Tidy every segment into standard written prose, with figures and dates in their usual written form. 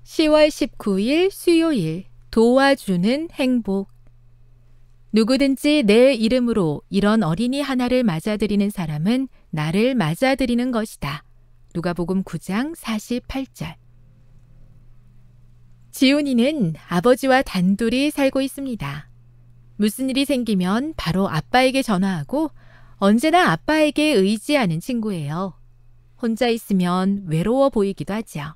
10월 19일 수요일 도와주는 행복. 누구든지 내 이름으로 이런 어린이 하나를 맞아들이는 사람은 나를 맞아들이는 것이다. 누가복음 9장 48절. 지훈이는 아버지와 단둘이 살고 있습니다. 무슨 일이 생기면 바로 아빠에게 전화하고 언제나 아빠에게 의지하는 친구예요. 혼자 있으면 외로워 보이기도 하죠.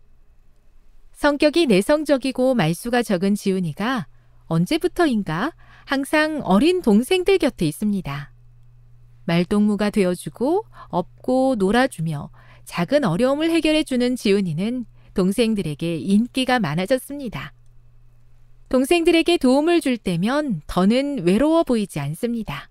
성격이 내성적이고 말수가 적은 지훈이가 언제부터인가 항상 어린 동생들 곁에 있습니다. 말동무가 되어주고 업고 놀아주며 작은 어려움을 해결해주는 지훈이는 동생들에게 인기가 많아졌습니다. 동생들에게 도움을 줄 때면 더는 외로워 보이지 않습니다.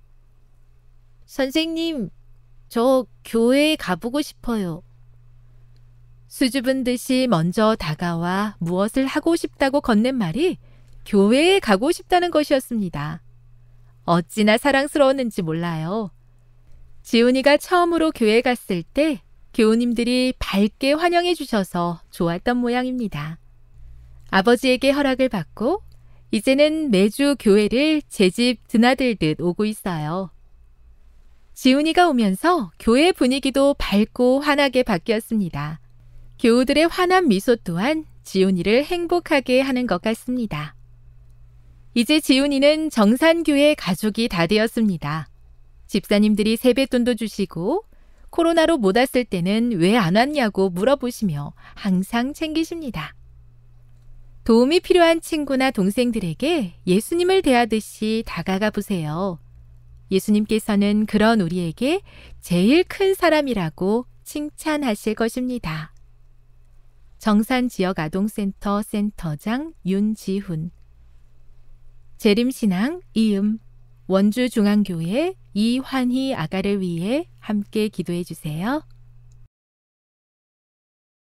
선생님, 저 교회에 가보고 싶어요. 수줍은 듯이 먼저 다가와 무엇을 하고 싶다고 건넨 말이 교회에 가고 싶다는 것이었습니다. 어찌나 사랑스러웠는지 몰라요. 지훈이가 처음으로 교회 갔을 때 교우님들이 밝게 환영해 주셔서 좋았던 모양입니다. 아버지에게 허락을 받고 이제는 매주 교회를 제 집 드나들듯 오고 있어요. 지훈이가 오면서 교회 분위기도 밝고 환하게 바뀌었습니다. 교우들의 환한 미소 또한 지훈이를 행복하게 하는 것 같습니다. 이제 지훈이는 정산교회 가족이 다 되었습니다. 집사님들이 세뱃돈도 주시고 코로나로 못 왔을 때는 왜 안 왔냐고 물어보시며 항상 챙기십니다. 도움이 필요한 친구나 동생들에게 예수님을 대하듯이 다가가 보세요. 예수님께서는 그런 우리에게 제일 큰 사람이라고 칭찬하실 것입니다. 정산지역아동센터 센터장 윤지훈. 재림신앙 이음 원주중앙교회 이환희 아가를 위해 함께 기도해 주세요.